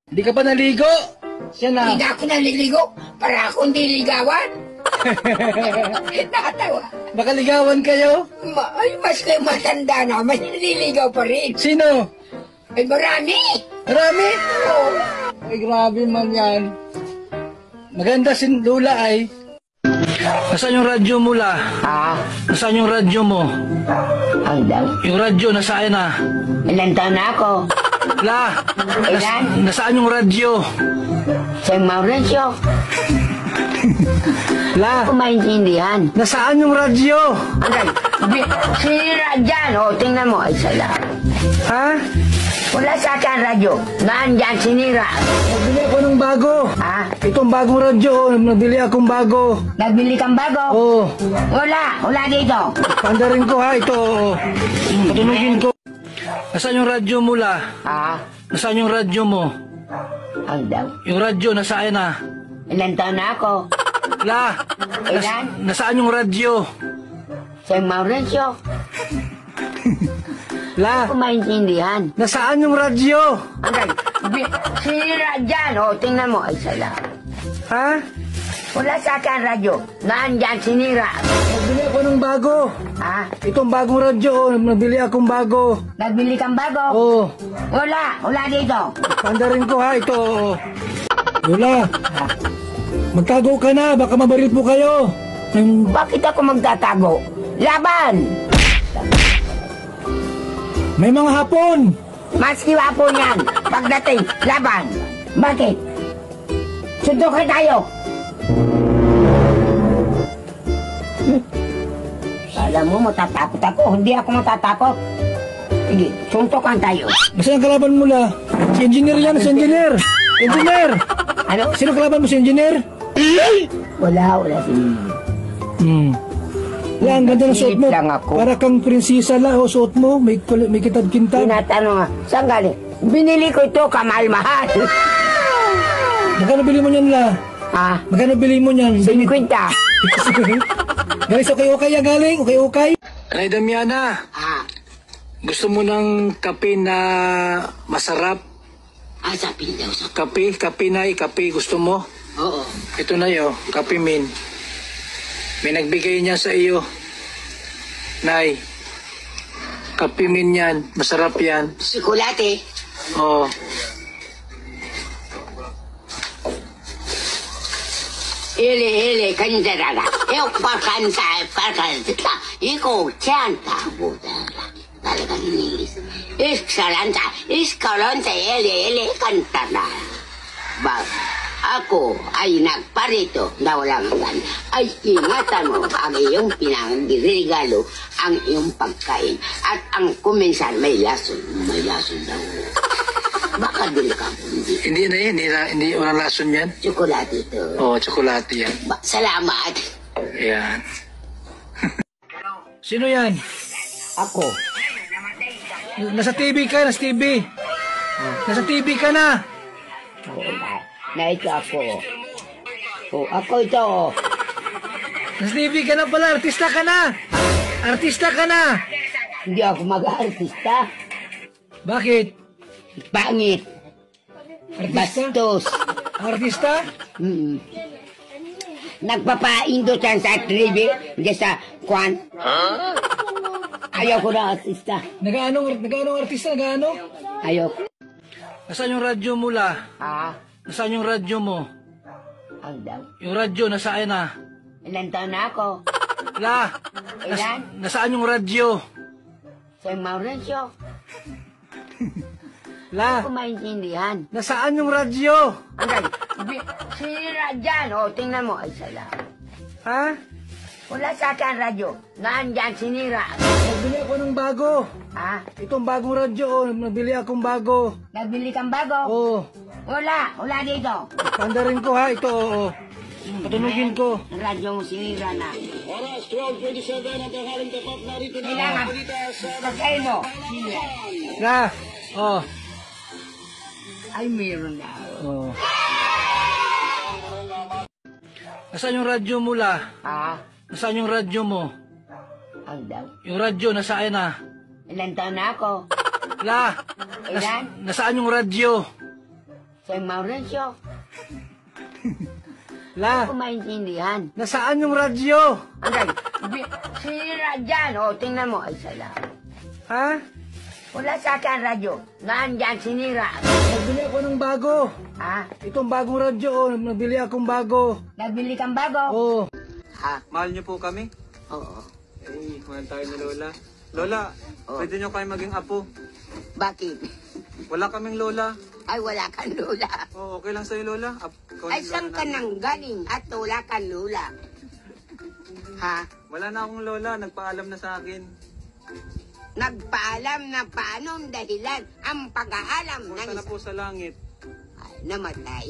Di ka pa naligo? Siya na. Hindi ako naliligo para akong diligawan. Nakatawa. Baka ligawan kayo? Ay, mas kayo matanda na, mas naliligaw pa rin. Sino? Ay, marami. Marami? Oo. Ay, grabe man yan. Maganda si Lula ay. Nasaan yung radyo mo la? Nasaan yung radyo mo? Ang daw. Yung radyo, nasaan na? Ilan taon na ako? La! Ilan? Nasaan yung radyo? Sa Mauricio. La! Kung maintindihan. Nasaan yung radyo? Hanggang, sinira dyan. O, tingnan mo. Ay, sala. Ha? Wala sa akin radyo. Nandyan, sinira. Nagbili ako ng bago. Ha? Itong bagong radyo, nabili akong bago. Nagbili kang bago? Oo. Wala dito. Pandarin ko ha, ito. Patunugin ko. Nasaan yung radyo mo la? Nasaan yung radyo mo? Ang daw. Yung radyo, nasaan na? Ilan taon na ako? La! Ilan? Nasaan yung radyo? Sa Mauricio. La! Kung maintindihan. Nasaan yung radyo? Hanggang, sinira dyan. O, tingnan mo. Ay, sala. Ha? Wala sa akin radyo. Nandyan, sinira. Nagbili ako ng bago. Ha? Itong bagong radyo, nabili akong bago. Nagbili kang bago? Oo. Wala dito. Pandarin ko ha, ito. Lola, magtago ka na, baka mabaril po kayo. Bakit ako magtatago? Laban! May mga hapon. Maski wapo niyan. Pagdating, laban. Bakit? Suntukan tayo. Alam mo, matatakot ako. Hindi ako matatakot. Sige, suntukan tayo. Basta ang kalaban mo la. Si engineer yan, si engineer. Engineer! Ano? Sino kalaban mo, si engineer? Wala si... Yan, ganda ng suot mo. Silip lang ako. Para kang prinsesa la, o suot mo. May kitab-kintab. Tinatanong nga, saan galing? Binili ko ito, kamahal-mahal. Magkano bili mo niyan la? Ah, Magkano bili mo niyan? 50. Galing sa okay-okay ya galing? Okay-okay? Nay Damiana, Ah, gusto mo ng kape na masarap? sabihin daw sa... Kape nay, kape gusto mo? Oo. Ito na yo, kape min. May nagbigay niya sa iyo. Nay, kape min yan, masarap yan. Sikulate. Oh. Ele, kandarara. Eu pakanta. Ikaw, tiyanta. Talagang inilis. Iskalanta, ele, kantara. Ako ay nagparito na walang hanggan. Ay ingatan mo ang iyong pinangregalo, ang iyong pagkain. At ang kuminsan may lason. May lason daw. Baka dili ka hindi. Hindi na yan, hindi walang lason yan. Tsokolate ito. Oh, tsokolate yan. Salamat. Yan. Sino yan? Ako. Nasa TV ka, nasa TV. Nasa TV ka na. Oo, na ito ako. Oh, ako ito. Nasa TV ka na pala, artista ka na. Artista ka na. Hindi ako mag-artista. Bakit? Pangit. Artista? Bastos. Artista? Nagpapaindot yan sa tribe. Hindi sa kwan. Ayaw ko na artista. Nagaanong artista? Nagaano? Ayaw. Nasaan yung radyo mo la? Nasaan yung radyo mo? Ang daw. Yung radyo, nasaan na? Ilan taon na ako? La! Ilan? Nasaan yung radyo? Sa Mauricio. La! Kung maintindihan. Nasaan yung radyo? Hanggang, sinira dyan. O, tingnan mo. Ay, sala. Ha? Wala sa akin radyo. Nandyan, sinira. Nagbili ako ng bago. Ha? Itong bagong radyo, nabili akong bago. Nagbili kang bago? Oo. Wala dito. Pandarin ko ha, ito. Patunugin ko. Ang radyo mo sinira na. Oras 12:27 ang tanghaling tapat narito na Kailangan. ang balita sa Pagkain mo. Sinira. La! Oh. Ay, meron na. Oh. Nasaan yung radyo mo la? Nasaan yung radyo mo? Ang daw. Yung radyo, nasaan na? Ilan taon na ako? La! Ilan? Nasaan yung radyo? San Mauricio. La, Hindi ko maintindihan. nasaan yung radyo? Hanggang, sinira dyan. O, tingnan mo. Ay, sala. Ha? Wala sa akin radyo. Nandyan, sinira. Nagbili ako ng bago. Ha? Itong bagong radyo, oh. Nabili akong bago. Nagbili kang bago? Oh. Ha? Mahal niyo po kami? Oo. Eh, mahal tayo ni Lola. Lola, Oh. pwede niyo kayo maging apo. Bakit? Wala kaming Lola. Ay, wala kang lula. Oo, okay lang sa'yo, Lola. Ikaw Ay, yung saan Lola ka namin. nang galing at wala kang lula? Ha? Wala na akong Lola. Nagpaalam na sa akin. Nagpaalam na paano ang dahilan ang pag-aalam ng Punta na isa. po sa langit. Ay, namatay.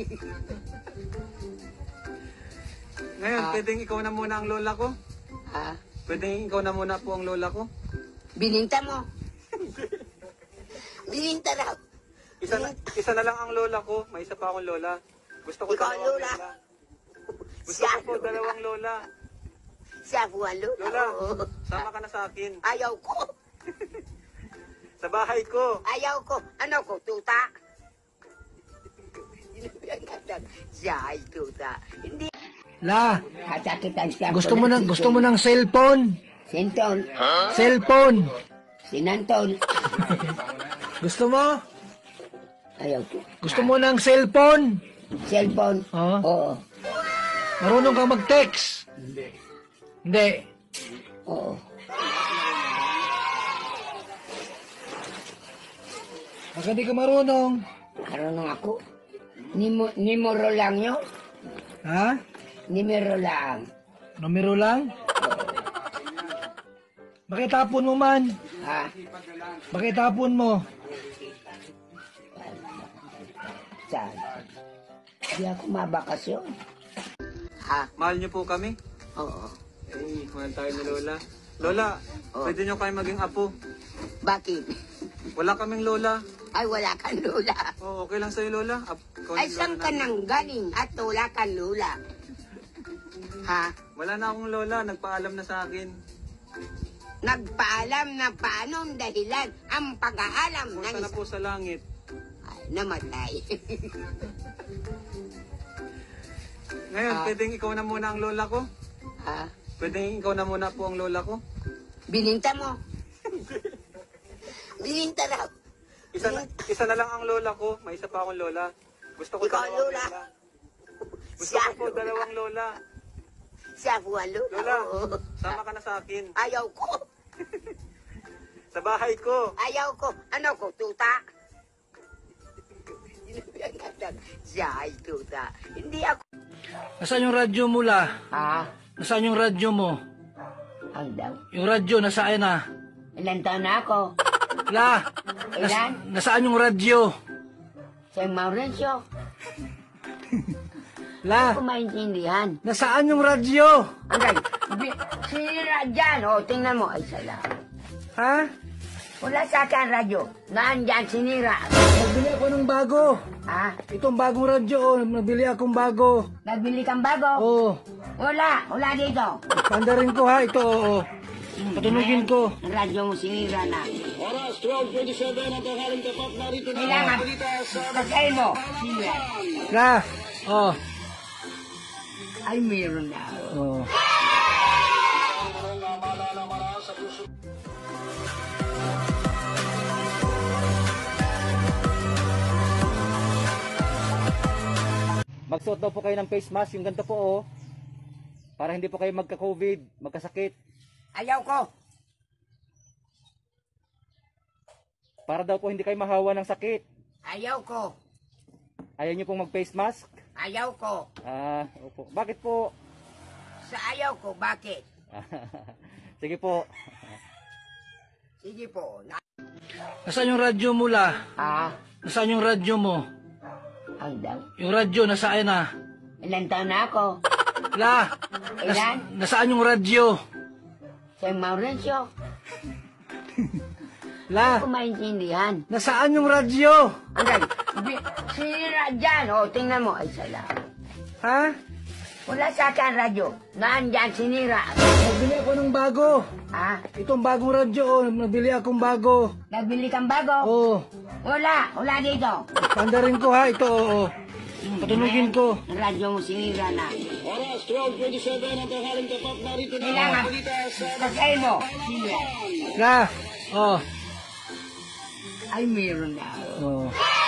Ngayon, pwedeng ikaw na muna ang Lola ko? Ha? Pwedeng ikaw na muna po ang Lola ko? Bininta mo. Bininta raw. Isa na lang ang Lola ko. May isa pa akong Lola. Gusto ko Ikaw ang dalawang Lola. Gusto ko po dalawang Lola. Siya po ang lula. Lola, Oo. sama ka na sa akin. Ayaw ko. Sa bahay ko. Ayaw ko. Ano ko, tuta? Siya ay tuta. Hindi. La, Kasakitan siya. gusto mo ng cellphone? Sinton. Cellphone. Sinanton. Gusto mo? Ayaw ko. Gusto mo ng cellphone? Cellphone. Oo. Oo. Marunong kang mag-text? Hindi. Oo. Baka di ka marunong. Marunong ako. Nimero lang yun. Ha? Nimero lang. Numero lang? Bakit tapon mo man? Ha? Bakit tapon mo? Saan? Hindi ako mabakasyon. Ha? Mahal niyo po kami? Oo. Eh, mahal tayo ni Lola. Lola, Oh. pwede niyo kayo maging apo. Bakit? Wala kaming Lola. Ay, wala kang lula. Oo, okay lang sa'yo, Lola. Ikaw Ay, yung saan Lola ka namin. nang galing at wala kang lula? Ha? Wala na akong Lola. Nagpaalam na sa akin. Nagpaalam na paano ang dahilan ang pag-aalam ng Punta na isa. po sa langit. Ay, namatay. Ngayon, pwedeng ikaw na muna ang Lola ko? Ha? Pwedeng ikaw na muna po ang Lola ko? Bininta mo. Bininta raw. Isa na lang ang Lola ko. May isa pa akong Lola. Gusto ko Ikaw ang dalawang Lola. Lola. Gusto Siya ko po ang dalawang Lola. Siya po ang lula. Lola, Oo. sama ka na sa akin. Ayaw ko. Sa bahay ko. Ayaw ko. Ano ko, tuta? Siya ay tuta. Hindi ako. Nasaan yung radyo mo, La? Ha? Nasaan yung radyo mo? Ang daw. Yung radyo, nasaan na? Ilan taon na ako? La, Ilan? nasaan yung radyo? San Mauricio. La, Hindi ko maintindihan. nasaan yung radyo? Hanggang, sinira dyan. O, tingnan mo. Ay, sala. Ha? Wala sa akin radyo. Nandyan, sinira. Nagbili ako ng bago. Ha? Itong bagong radyo, oh. Nabili akong bago. Nagbili kang bago? Oh, Wala. Wala dito. pandarin ko ha, ito, oo. Patunugin ko. Ang radyo mo sinira na. Oras 12:27 ang tanghaling tapat. Narito na Kailangan. ang balita sa Pagkain mo. Sinira. La, oh. Ay, meron na. Oh. Magsuot daw po kayo ng face mask, yung ganito po oh. Para hindi po kayo magka-COVID, magkasakit. Ayaw ko. Para daw po hindi kayo mahawa ng sakit. Ayaw ko. Ayaw niyo pong mag-face mask? Ayaw ko. Opo. Bakit po? Sa ayaw ko, bakit? Sige po. Sige po. Nasaan yung radyo mo, La? Ha? Nasaan yung radyo mo? Ang daw. Yung radyo, nasaan na? Ilan taon na ako? La, Ilan? nasaan yung radyo? San Mauricio. La, Hindi ko maintindihan. nasaan yung radyo? Hanggang, sinira dyan. O, tingnan mo. Ay, sala. Ha? Wala sa akin radyo. Nandyan sinira. Nagbili ako ng bago. Ah, Itong bagong radyo, oh. Nabili akong bago. nagbili kang bago? Oh, Wala dito. pandarin ko ha, ito, oh. Patunugin ko. Ang radyo mo sinira na. Oras 12:27 ang tanghaling tapat. Narito na Kailangan. ang balita sa Pagkain mo. Sinira. Ka, oh. Ay, meron na. Oh.